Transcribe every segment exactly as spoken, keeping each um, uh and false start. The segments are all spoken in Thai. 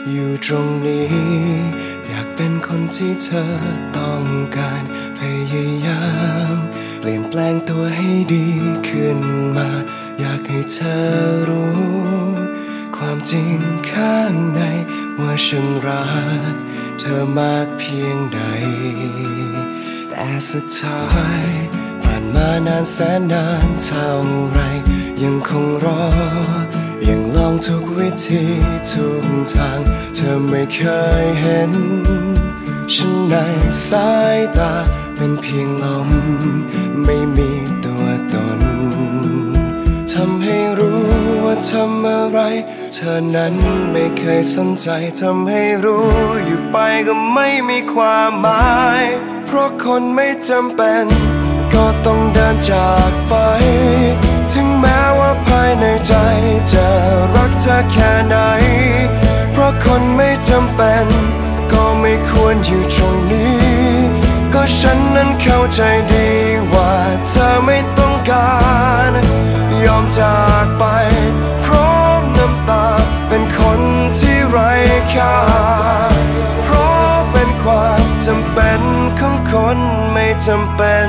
อยู่ตรงนี้อยากเป็นคนที่เธอต้องการพยายามเปลี่ยนแปลงตัวให้ดีขึ้นมาอยากให้เธอรู้ความจริงข้างในว่าฉันรักเธอมากเพียงใดแต่สุดท้ายผ่านมานานแสนนานเท่าไรยังคงรอยังลองทุกวิธีทุกทางเธอไม่เคยเห็นฉันในสายตาเป็นเพียงลมไม่มีตัวตนทำให้รู้ว่าทำอะไรเธอนั้นไม่เคยสนใจทำให้รู้อยู่ไปก็ไม่มีความหมายเพราะคนไม่จำเป็นก็ต้องเดินจากไปถึงแม้ว่าภายในใจจะรักเธอแค่ไหนเพราะคนไม่จำเป็นก็ไม่ควรอยู่ตรงนี้ก็ฉันนั้นเข้าใจดีว่าเธอไม่ต้องการยอมจากไปพร้อมน้ำตาเป็นคนที่ไร้ค่าเพราะเป็นความจำเป็นของคนไม่จำเป็น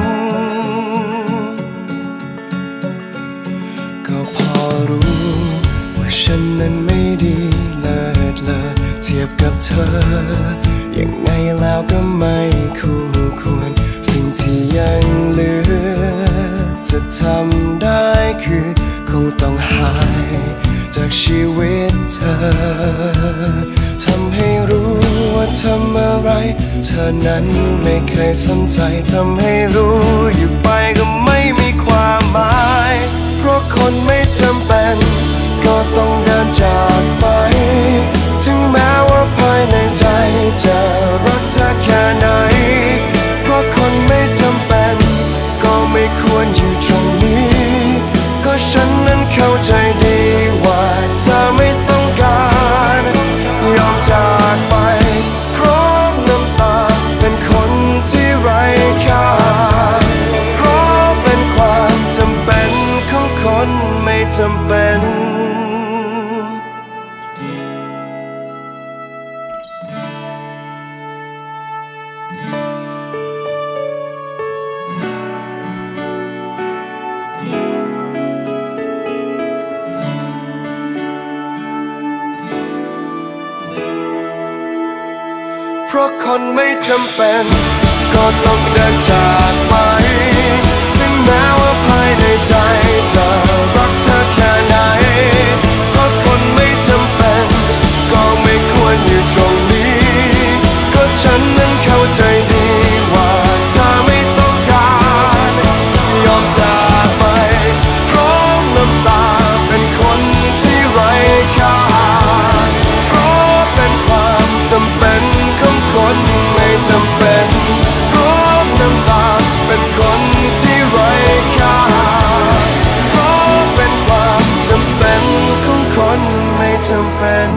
ก็พอรู้ว่าฉันนั้นไม่ดีเลิศเลอเทียบกับเธอยังไงแล้วก็ไม่คู่ควรสิ่งที่ยังเหลือจะทำได้คือคงต้องหายจากชีวิตเธอทำให้รู้ว่าทำอะไรเธอนั้นไม่เคยสนใจทำให้รู้อยู่ไปก็ไม่มีความหมายเพราะคนไม่จำเป็นก็ต้องเดินจากไปถึงแม้ว่าภายในใจจะรักเธอแค่ไหนเพราะคนไม่จำเป็นก็ไม่ควรอยู่ตรงนี้ก็ฉันนั้นเข้าใจดีว่าเธอไม่ต้องการยอมจากไปพร้อมน้ำตาเป็นคนที่ไร้ค่าเพราะเป็นความจำเป็นของคนไม่จำเป็นเพราะคนไม่จำเป็นก็ต้องเดินจากไปถึงแม้ว่าภายในใจจะรักเธอแค่ไหนเพราะคนไม่จำเป็นก็ไม่ควรอยู่ตรงนี้ก็ฉันนั้นเข้าใจดีว่าเธอไม่ต้องการยอมจากไปพร้อมน้ำตาเป็นคนที่ไร้ค่าเพราะเป็นความจำเป็นคนไม่จำเป็นพร้อมน้ำตาเป็นคนที่ไร้ค่าเพราะเป็นความจำเป็นของคนไม่จำเป็น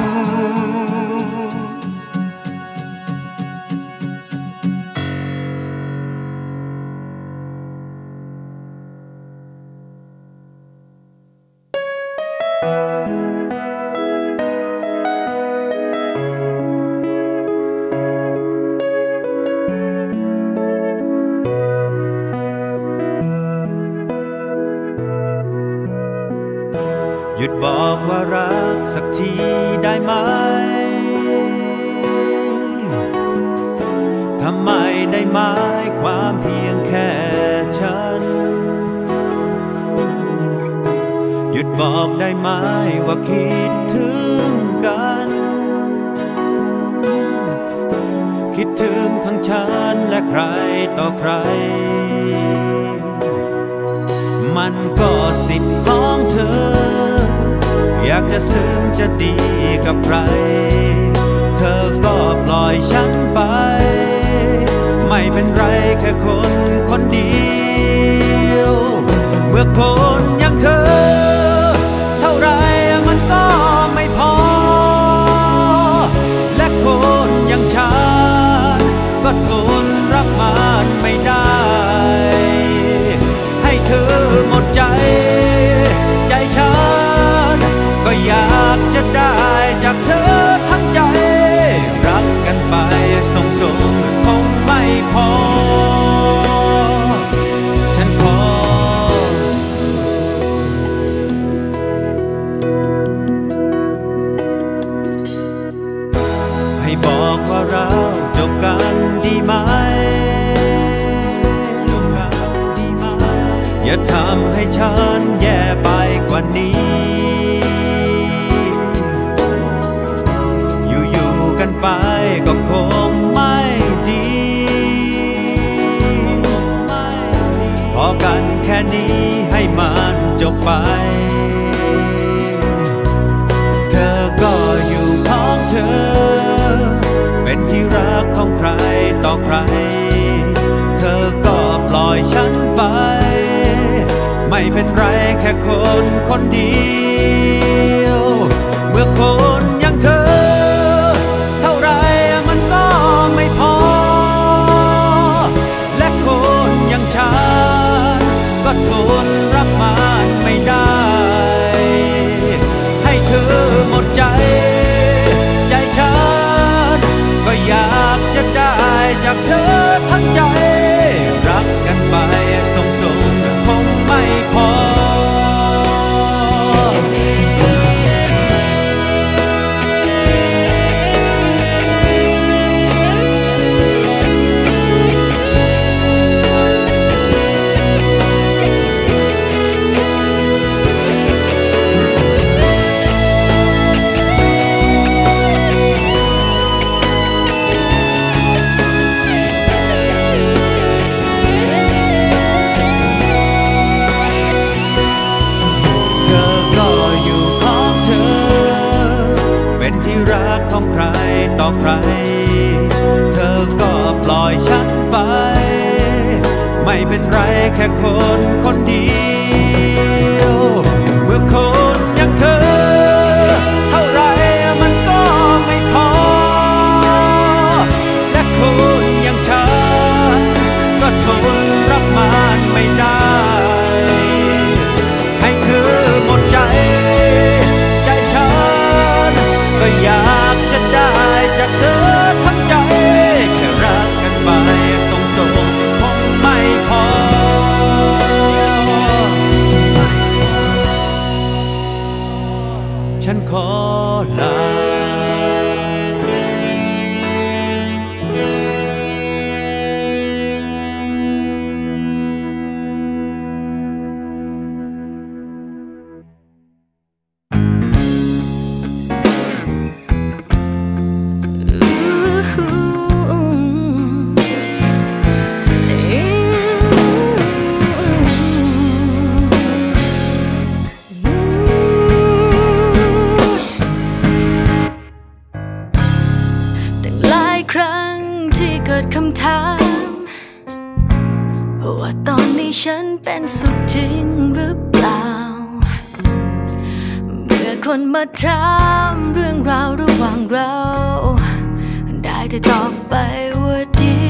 หยุดบอกว่ารักสักทีได้ไหมทำไมได้หมายความเพียงแค่ฉันหยุดบอกได้ไหมว่าคิดถึงกันคิดถึงทั้งฉันและใครต่อใครมันก็สิทธิ์ของเธออยากจะซึ้งจะดีกับใครเธอก็ปล่อยฉันไปไม่เป็นไรแค่คนคนเดียวเมื่อคนอย่างเธอเท่าไรมันก็ไม่พอและคนอย่างฉันก็ทนรับมันไม่ได้ให้เธอหมดใจใจฉันก็อยากจะได้จากเธอทั้งใจอยู่ๆกันไปก็คงไม่ดีพอกันแค่นี้ให้มันจบไปเธอก็อยู่ของเธอเป็นที่รักของใครต่อใครเธอก็ปล่อยฉันไปไม่เป็นไรแค่คนคนเดียวเมื่อคนอย่างเธอเท่าไรมันก็ไม่พอและคนอย่างฉันก็ทนรับมันไม่ได้ให้เธอหมดใจใจฉันก็อยากจะได้จากเธอทั้งใจรักกันไปส่งส่งคงไม่พอของใครต่อใครเธอก็ปล่อยฉันไปไม่เป็นไรแค่คนคนเดียวเมื่อคนอย่างเธอเท่าไรมันก็ไม่พอและคนอย่างฉันก็ทนรับมันไม่ได้ให้เธอหมดใจใจฉันก็อยากจะได้จากเธอทั้งใจแค่รักกันไปส่งส่งคงไม่พอฉันขอลาคำถามว่าตอนนี้ฉันเป็นสุขจริงหรือเปล่าเมื่อคนมาถามเรื่องราวระหว่างเราได้แต่ตอบไปว่าดี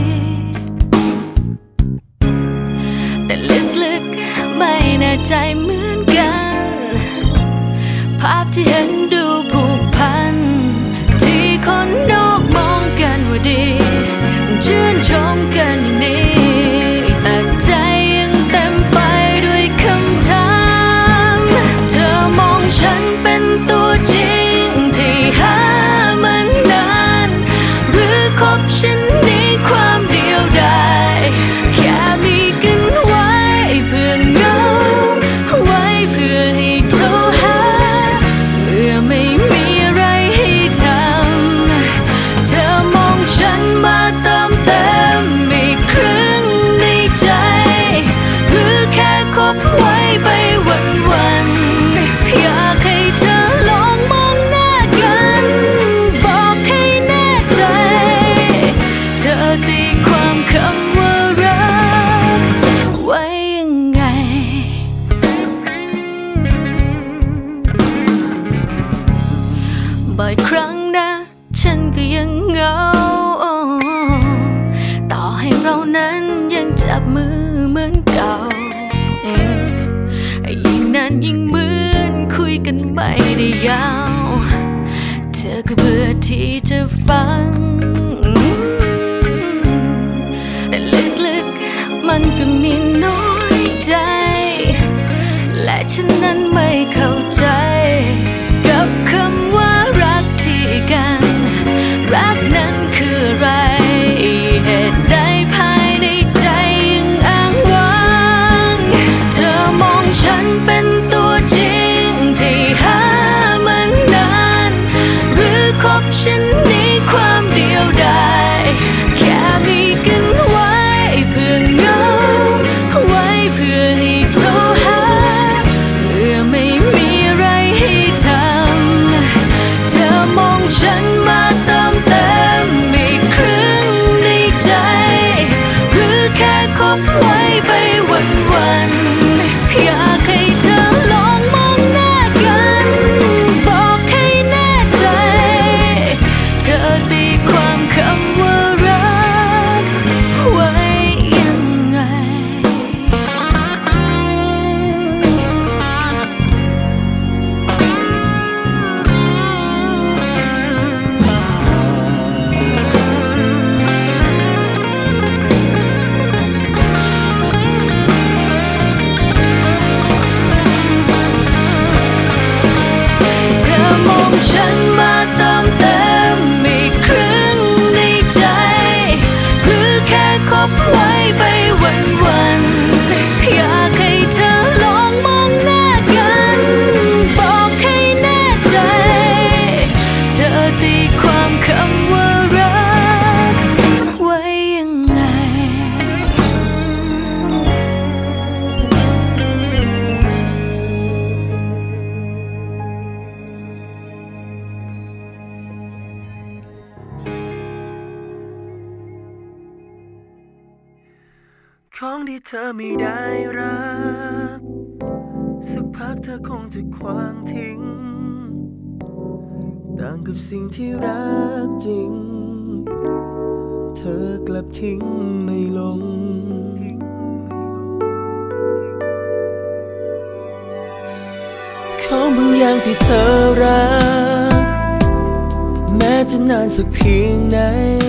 แต่ลึกๆไม่แน่ใจเหมือนกันภาพที่เห็นดูผูกพันที่คนนอกมองกันว่าดีชื่นชมกันอย่างนี้แต่ใจยังเต็มไปด้วยคำถามเธอมองฉันเป็นตัวจริงที่หามันนานหรือคบฉันในความเดียวดายแค่มีกันไว้เพื่อเงาไว้เพื่อให้โทรหาเมื่อไม่มีอะไรให้ทำเธอมองฉันมาเติมเต็มอีกครึ่งในใจหรือแค่คบไว้ไปวันๆอยากให้เธอลองมองหน้ากันบอกให้แน่ใจเธอตีความคำว่ารักไว้ยังไงบ่อยครั้งนะฉันก็ยังเหงาต่อให้เรานั้นยังจับมือเหมือนเก่ายิ่งนานยิ่งเหมือนคุยกันไม่ได้ยาวเธอก็เบื่อที่จะฟังแต่ลึกๆมันก็มีน้อยใจและฉันนั้นไม่เข้าใจกับคำว่ารักที่กันรักนั้นคืออะไรเหตุใดภายในใจยังอ้างว้างเธอมองฉันเป็นตัวจริงฉันมาเติมเต็มอีกครึ่งในใจหรือแค่คบไว้ไปวันๆอยากให้เธอลองมองหน้ากันบอกให้แน่ใจเธอตีความคำว่ารักไว้ยังไงของที่เธอไม่ได้รับสักพักเธอคงจะขวางทิ้งต่างกับสิ่งที่รักจริงเธอกลับทิ้งไม่ลงของบางอย่างที่เธอรักแม้จะนานสักเพียงไหน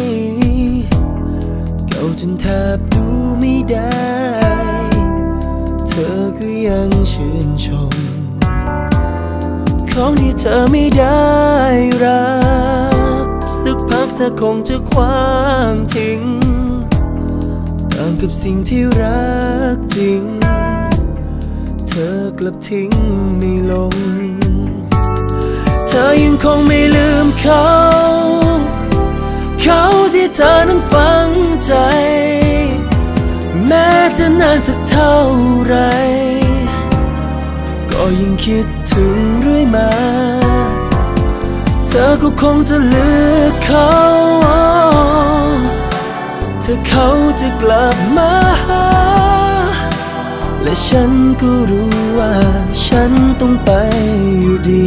เก่าจนแทบดูไม่ได้เธอก็ยังชื่นชมของที่เธอไม่ได้รักสักพักเธอคงจะคว้างทิ้งต่างกับสิ่งที่รักจริงเธอกลับทิ้งไม่ลงเธอยังคงไม่ลืมเขาเขาที่เธอนั้นฝังใจแม้จะนานสักเท่าไรก็ยังคิดถึงเรื่อยมาเธอก็คงจะเลือกเขาถ้าเขาจะกลับมาหาและฉันก็รู้ว่าฉันต้องไปอยู่ดี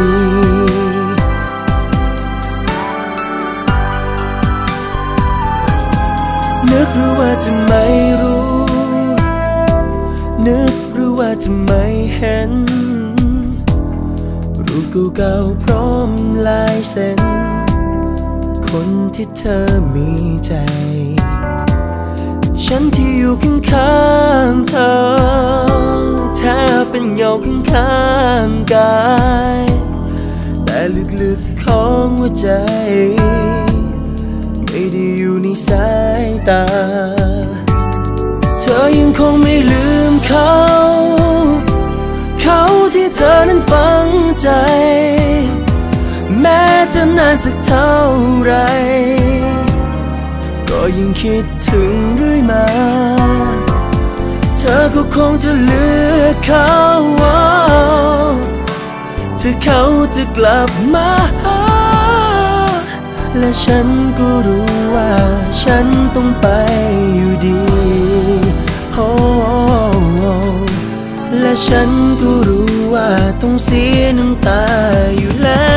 นึกหรือว่าจะไม่รู้นึกหรือว่าจะไม่เห็นรูปเก่าๆพร้อมลายเซ็นคนที่เธอมีใจฉันที่อยู่ข้างๆเธอแทบเป็นเงาข้างๆกายแต่ลึกๆของหัวใจไม่ได้อยู่ในสายตาเธอยังคงไม่ลืมเขาเขาที่เธอนั้นฝังใจแม้จะนานสักเท่าไรก็ยังคิดถึงเรื่อยมาเธอก็คงจะเลือกเขาถ้าเขาจะกลับมาหาและฉันก็รู้ว่าฉันต้องไปอยู่ดีโอ้และฉันก็รู้ว่าต้องเสียน้ำตาอยู่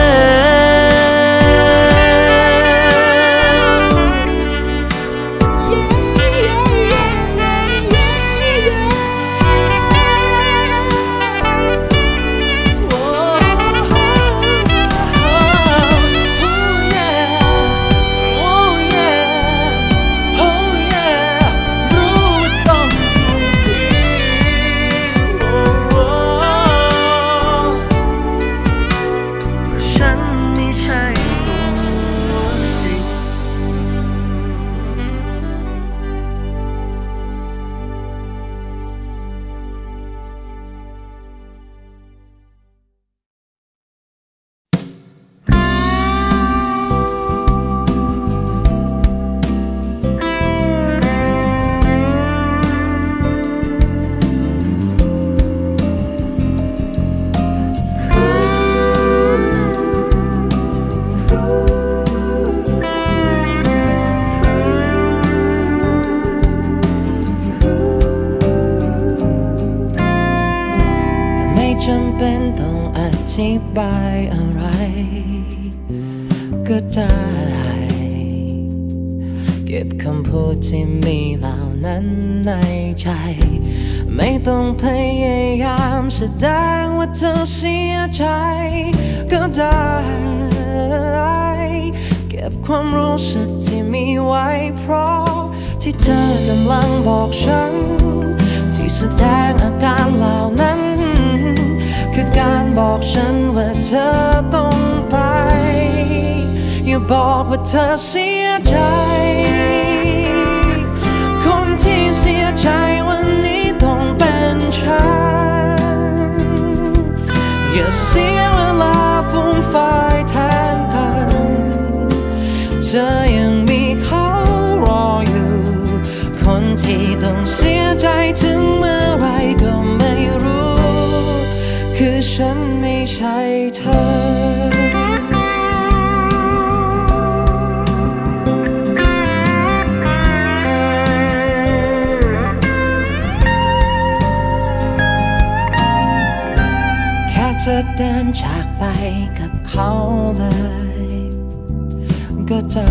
จำเป็นต้องอธิบายอะไรก็ได้เก็บคำพูดที่มีเหล่านั้นในใจไม่ต้องพยายามแสดงว่าเธอเสียใจก็ได้เก็บความรู้สึกที่มีไว้เพราะที่เธอกำลังบอกฉันที่แสดงอาการเหล่านั้นคือการบอกฉันว่าเธอต้องไปบอกว่าเธอเสียใจคนที่เสียใจวันนี้ต้องเป็นฉันอย่าเสียเวลาฟุ้งไฟแทนกันเธอยังมีเขารออยู่คนที่ต้องเสียใจถึงเมื่อไรก็ไม่รู้คือฉันไม่ใช่เธอเธอเดินจากไปกับเขาเลยก็ได้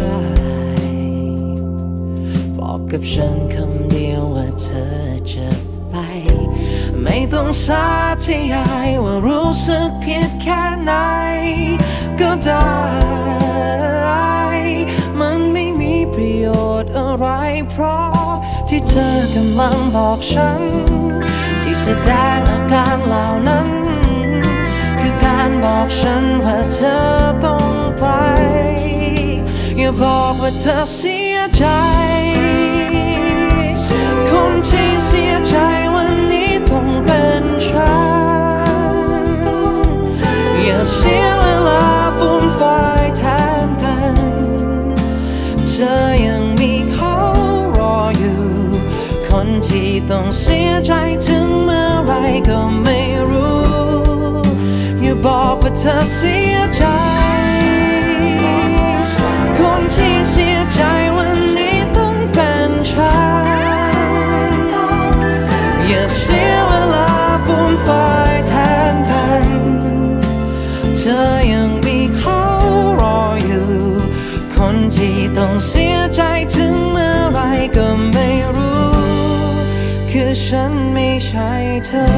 บอกกับฉันคำเดียวว่าเธอจะไปไม่ต้องสาธยายว่ารู้สึกผิดแค่ไหนก็ได้มันไม่มีประโยชน์อะไรเพราะที่เธอกำลังบอกฉันที่แสดงอาการเหล่านั้นคือการบอกฉันว่าเธอต้องไปอย่าบอกว่าเธอเสียใจคนที่เสียใจวันนี้ต้องเป็นฉันอย่าเสียเวลาฟุ้งไฟแทนกันเธอยังมีเขารออยู่คนที่ต้องเสียใจถึงเมื่อไรก็ไม่รู้อย่าบอกว่าเธอเสียใจคนที่เสียใจวันนี้ต้องเป็นฉันอย่าเสียเวลาฟุ้งไฟแทนกันเธอยังมีเขารออยู่คนที่ต้องเสียใจถึงเมื่อไรก็ไม่รู้คือฉันไม่ใช่เธอ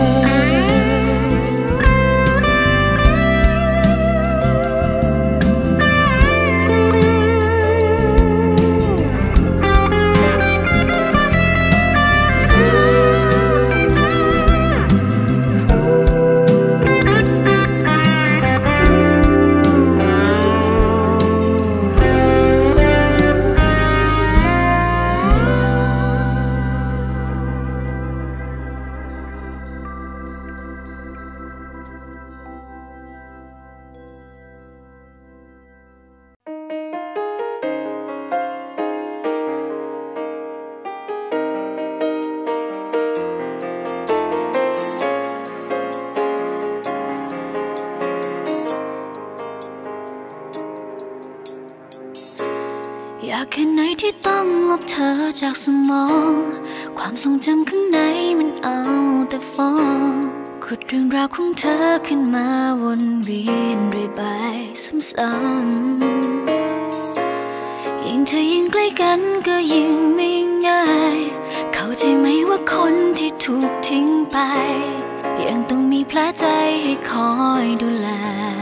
อยากแค่ไหนที่ต้องลบเธอจากสมองความทรงจำข้างในมันเอาแต่ฟ้องขุดเรื่องราวของเธอขึ้นมาวนเวียนเรื่อยไปซ้ำๆยิ่งเธอยิ่งใกล้กันก็ยิ่งไม่ง่ายเข้าใจไหมว่าคนที่ถูกทิ้งไปยังต้องมีแผลใจให้คอยดูแล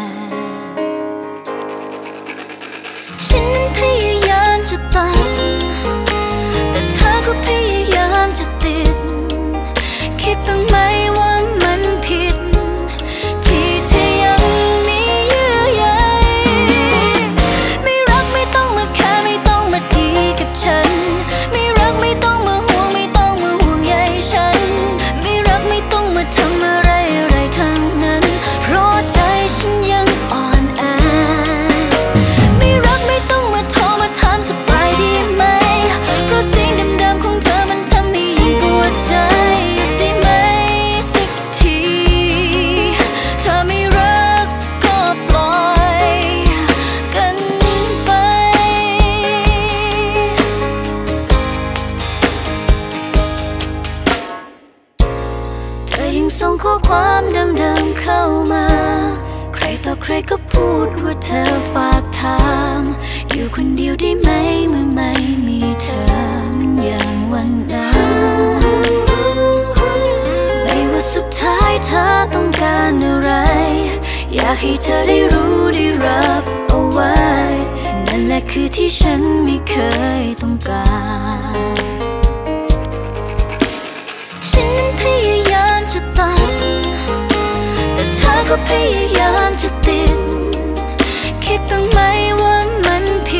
ฉันนั้นพยายามจะตัดแต่เธอก็พยายามจะติดคิดบ้างไหมว่ามันผิดที่เธอยังมีเยื่อใยไม่รักไม่ต้องมาแค่ไม่ต้องมาดีกับฉันไม่รักไม่ต้องมาห่วงไม่ต้องมาห่วงใยฉันไม่รักไม่ต้องมาทำอะไรอะไรทั้งนั้นเพราะใจฉันยังอ่อนแอไม่รักไม่ต้องมาโทรมาถามสบายดีไหมเพราะเสียงเดิมๆของเธอมันทำให้ยิ่งปวดใจได้ไหมสักทีถ้าไม่รักก็ปล่อยกันไปเธอยังส่งข้อความเดิมๆเข้ามาใครต่อใครก็พูดว่าเธอฝากถามอยู่คนเดียวได้ไหมเมื่อไม่มีเธอมันอย่างวันนั้นไม่ว่าสุดท้ายเธอต้องการอะไรอยากให้เธอได้รู้ได้รับเอาไว้นั่นแหละคือที่ฉันไม่เคยต้องการฉันนั้นพยายามจะตัดแต่เธอก็พยายามจะติดคิดบ้างไหมว่ามันผิ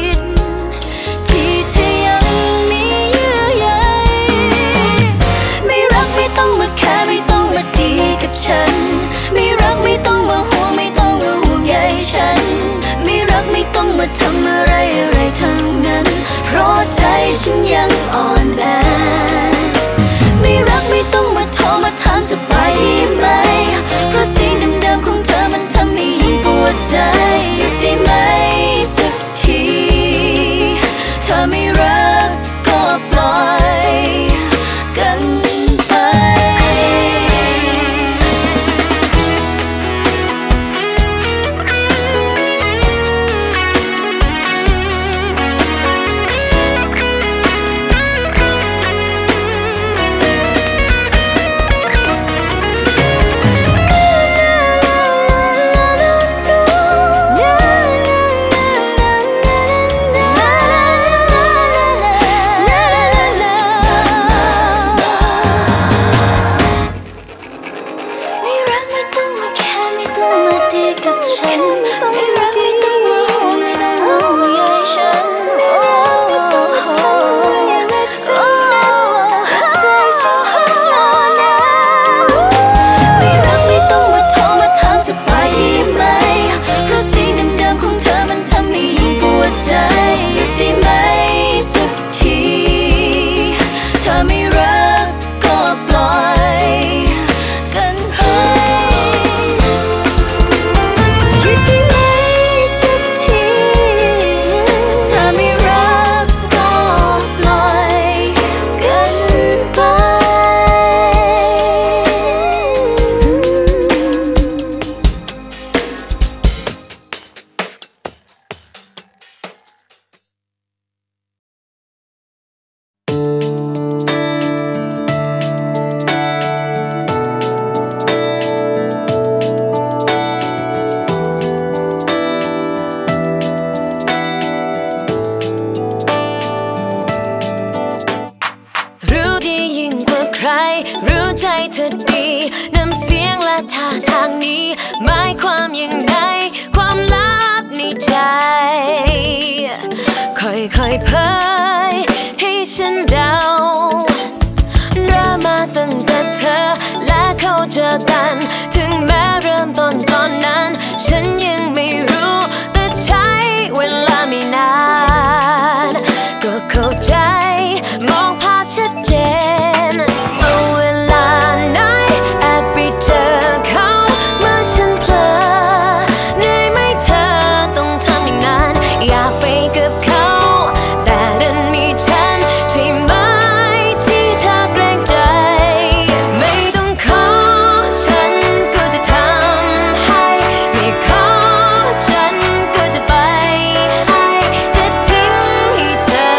ค่อยๆเผยให้ฉันเดาเริ่มมาตั้งแต่เธอและเขาเจอกันถึงแม้เริ่มต้นตอนนั้นฉันยังไม่รู้แต่ใช้เวลาไม่นานก็เข้าใจมองภาพชัดเจนเอาเวลาไหนแอบไปเจอเขาเมื่อฉันเพลอเหนื่อยไหมเธอต้องทำอย่างนั้นอยากไปกับเขาแต่ดันมีฉันใช่ไหมที่เธอเกรงใจไม่ต้องขอฉันก็จะทำให้ไม่ขอฉันก็จะไปให้จะทิ้งให้เธอ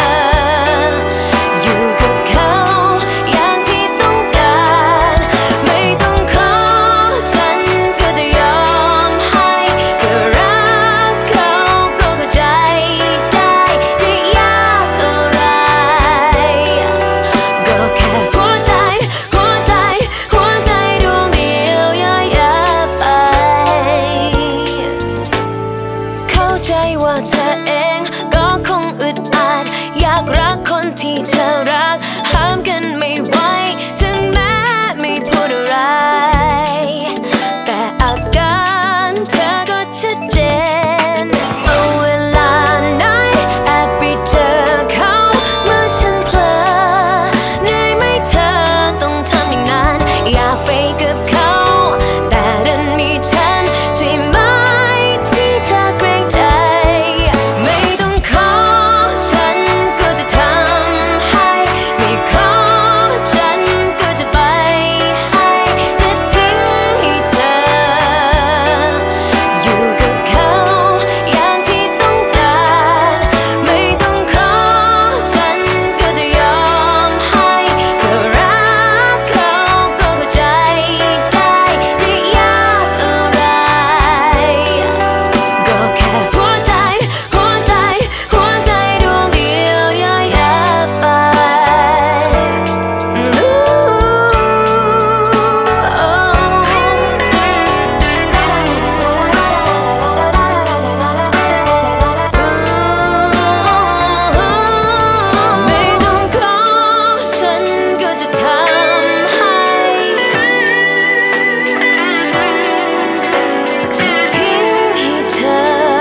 อยู่กับเขาอย่างที่ต้องการไม่ต้องขอฉันก็จะยอมให้เธอรักเขาก็เข้าใจได้จะยากอะไรก็แค่หัวใจหัวใจหัวใจดวงเดียวย่อยยับไปเข้าใจว่าเธอเองก็คงอึดอัดอยากรักคนที่เธอรักห้ามกันไม่ไหวถึงแม้ไม่พูดอะไรแต่อาการเธอก็ชัดเจนเอาเวลาไหนแอบไปเจอเขาเมื่อฉันเพลอเหนื่อยไหมเธอต้องทำอย่างนั้นอยากไปกับเขาแต่ดันมีฉันใช่ไหมที่เธอเกรงใจไม่ต้องขอฉันก็จะทำให้ไม่ขอฉันก็จะไปให้จะทิ้งให้เธออยู่กับเขาอย่างที่ต้องการไม่ต้องขอฉันก็จะยอมให้เธอรักเขาก็เข้าใจได้จะยากอะไรก็แค่หัวใจหัวใจหัวใจดวงเดียวย่อยยับไปไม่ต้องขอฉันก็จะทำให้จะทิ้งให้เธอ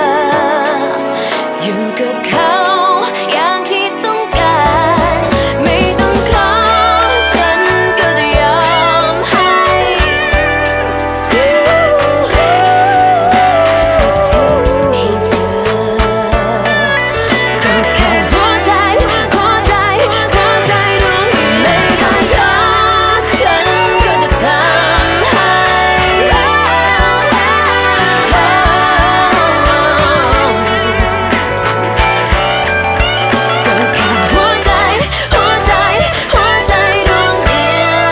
อยู่กับเขาอย่างที่ต้องการไม่ต้องขอฉันก็จะยอมให้จะทิ้งให้เธอก็แค่หัวใจหัวใจหัวใจดวงเดียวไม่ต้องขอฉันก็จะทำให้ก็แค่หัวใจหัวใจหัวใจดวงเดี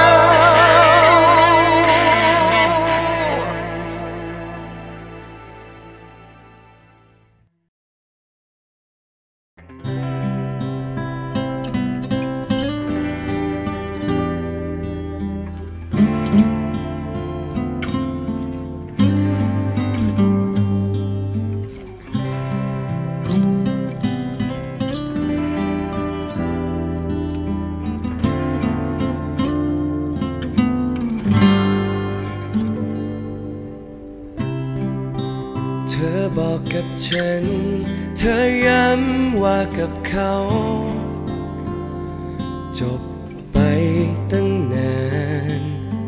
เธอบอกกับฉันเธอย้ำว่ากับเขาจบไปตั้งนาน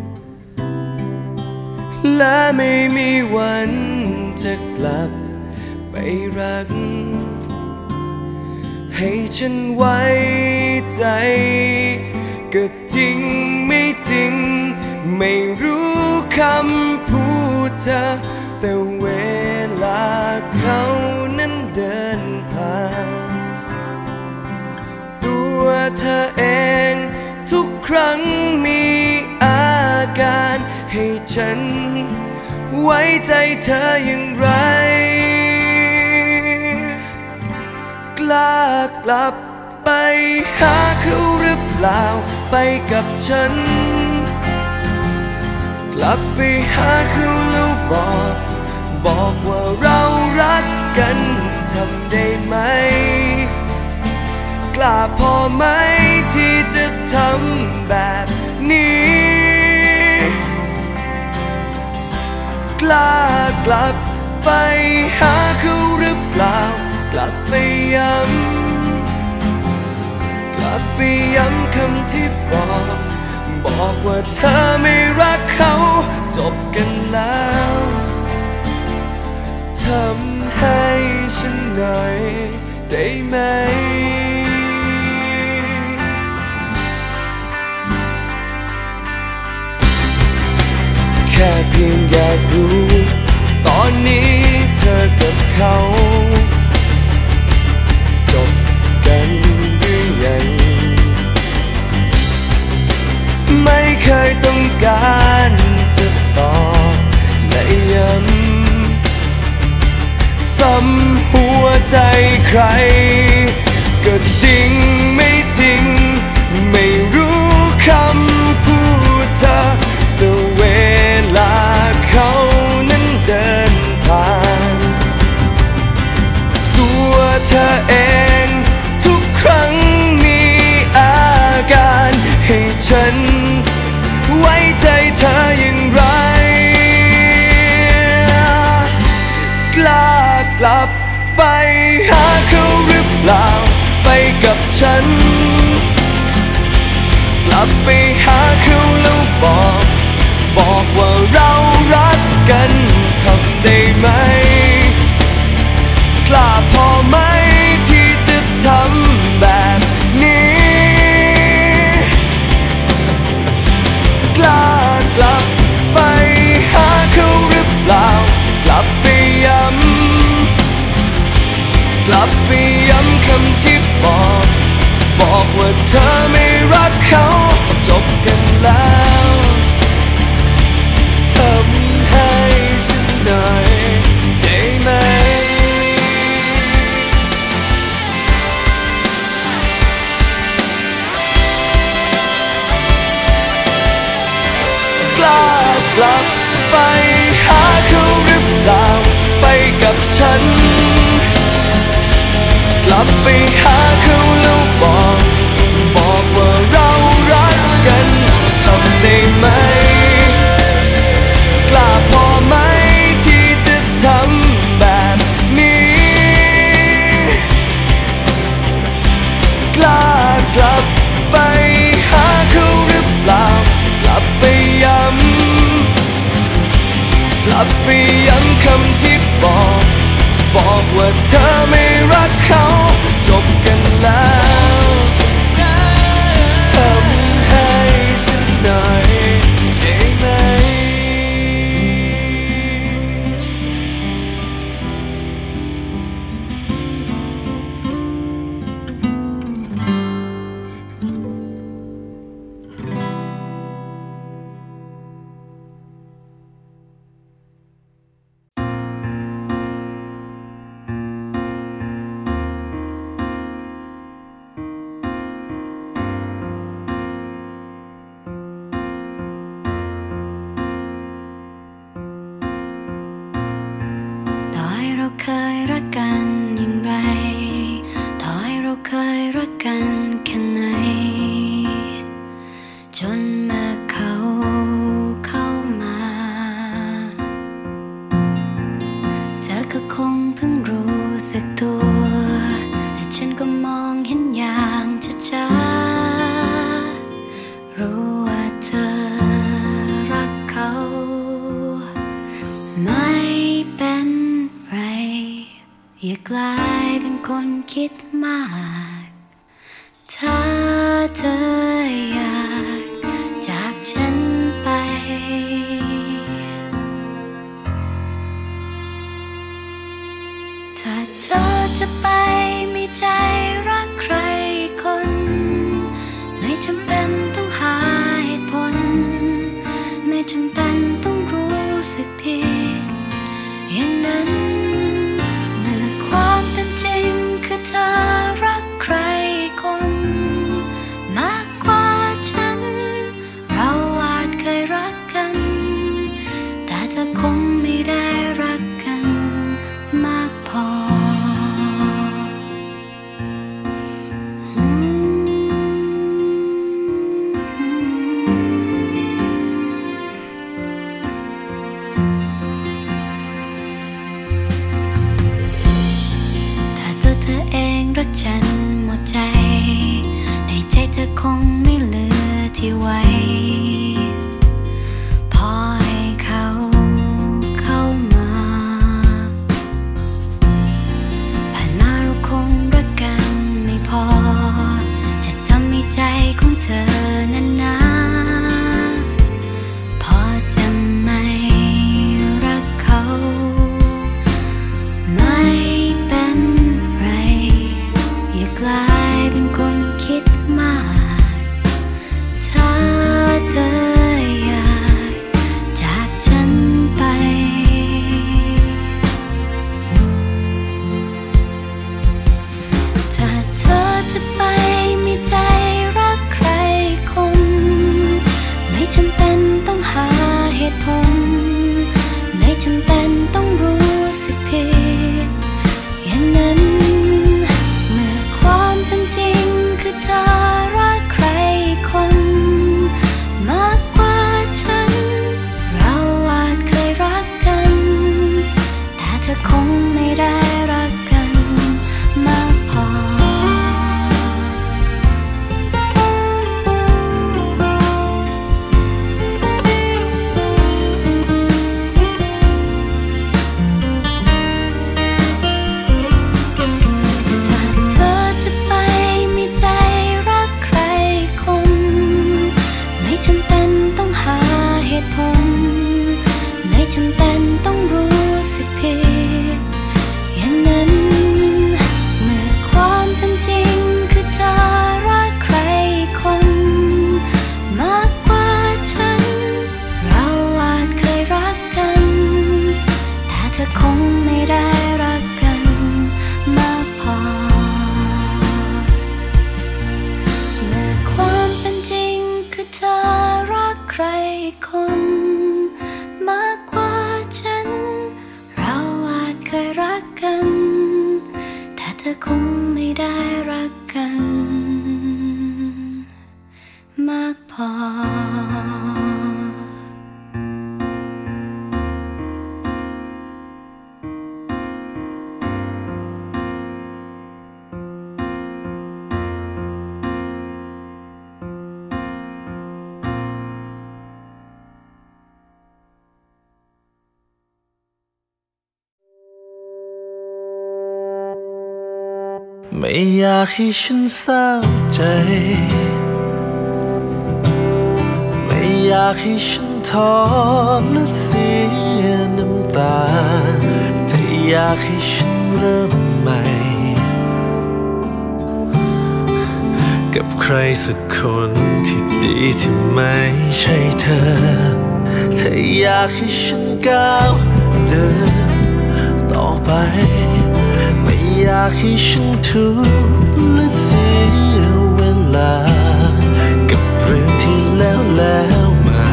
และไม่มีวันจะกลับไปรักให้ฉันไว้ใจก็จริงไม่จริงไม่รู้คำพูดเธอแต่เวลาเขานั้นเดินผ่านตัวเธอเองทุกครั้งมีอาการให้ฉันไว้ใจเธออย่างไรกล้ากลับไปหาเขาหรือเปล่าไปกับฉันกลับไปหาเขาแล้วบอกบอกว่าเรารักกันทำได้ไหมพอไหมที่จะทำแบบนี้กล้ากลับไปหาเขาหรือเปล่ากลับไปย้ำกลับไปย้ำคำที่บอกบอกว่าเธอไม่รักเขาจบกันแล้วทำให้ฉันหน่อยได้ไหมแค่เพียงอยากรู้ตอนนี้เธอกับเขาจบกันหรือยังไม่เคยต้องการจะตอบและย้ำซ้ำหัวใจใครก็จริงไม่จริงไม่รู้คำพูดเธอแต่เวลาเขานั้นเดินผ่านตัวเธอเองทุกครั้งมีอาการให้ฉันไว้ใจเธออย่างไรกล้ากลับไปหาเขาหรือเปล่าไปกับฉันกลับไปหาเขาแล้วบอกบอกว่าเรารักกันทำได้ไหมกล้าพอไหมที่จะทำแบบนี้กล้ากลับไปหาเขาหรือเปล่ากลับไปย้ำกลับไปย้ำคำที่บอกบอกว่าเธอไม่รักเขาจบกันแล้วทำให้ฉันหน่อยได้ไหมกล้ากลับไปหาเขาหรือเปล่าไปกับฉันกลับไปหาเขาแล้วบอกบอกว่าเรารักกันทำได้ไหมกล้าพอไหมที่จะทำแบบนี้กล้ากลับไปหาเขาหรือเปล่ากลับไปย้ำกลับไปย้ำคำที่บอกบอกว่าเธอไม่รักเขาจบกันแล้วทำให้ฉันหน่อยได้ไหมเคยรักกันอย่างไรต่อให้เราเคยรักกันแค่ไหนจนเมื่อเขาเข้ามาเธอก็คงเพิ่งรู้สึกตัวและฉันก็มองเห็นอย่างชัดๆรู้ว่าเธอรักเขาไม่เป็นอย่ากลายเป็นคนคิดมากถ้าเธออยากจากฉันไปถ้าเธอจะไปมีใจรักใครคนไม่จำเป็นต้องหาเหตุผลไม่จำเป็นต้องรู้สึกผิดอย่างนั้นความเป็นจริงคือเธอรักใครคนมากกว่าฉันเราอาจเคยรักกันแต่เธอคงไม่ได้รักกันมากพอเธอเองรักฉันหมดใจในใจเธอคงไม่เหลือที่ไว้พอให้เขาเข้ามาผ่านมาเราคงรักกันไม่พอจะทำให้ใจของเธอนั้นนะพอจะไม่รักเขาไม่เป็นไรอย่ากลายเป็นคนคิดมากถ้าเธออยากจากฉันไปถ้าเธอจะไปมีใจรักใครคนไม่จำเป็นต้องหาเหตุผลไม่จำเป็นต้องรู้สึกผิดอย่างนั้นเมื่อความเป็นจริงคือเธอรักใครคนมากกว่าฉันเราอาจเคยรักกันแต่เธอคงไม่ได้รักกันมากพอถ้าเธอจะไปมีใจรักใครคนไม่จำเป็นต้องหาเหตุผลไม่จำเป็นต้องรู้สึกผิดอย่างนั้นเมื่อความเป็นจริงคือเธอรักใครคนมากกว่าฉันเราอาจเคยรักกันแต่เธอคงไม่ได้รักกันมากพอเมื่อความเป็นจริงคือเธอรักใครคนมากกว่าฉันเราอาจเคยรักกันแต่เธอคงไม่ได้รักกันมากพอไม่อยากให้ฉันเศร้าใจไม่อยากให้ฉันท้อและเสียน้ำตาแต่อยากให้ฉันเริ่มใหม่กับใครสักคนที่ดีที่ไม่ใช่เธอถ้าอยากให้ฉันก้าวเดินต่อไปไม่อยากให้ฉันทุกข์และเสียเวลากับเรื่องที่แล้วแล้วมา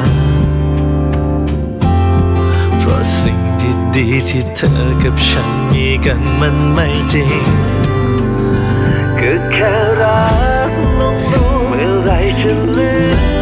เพราะสิ่งที่ดีที่เธอกับฉันมีกันมันไม่จริงก็แค่รักลงรู้เมื่อไรจะลืม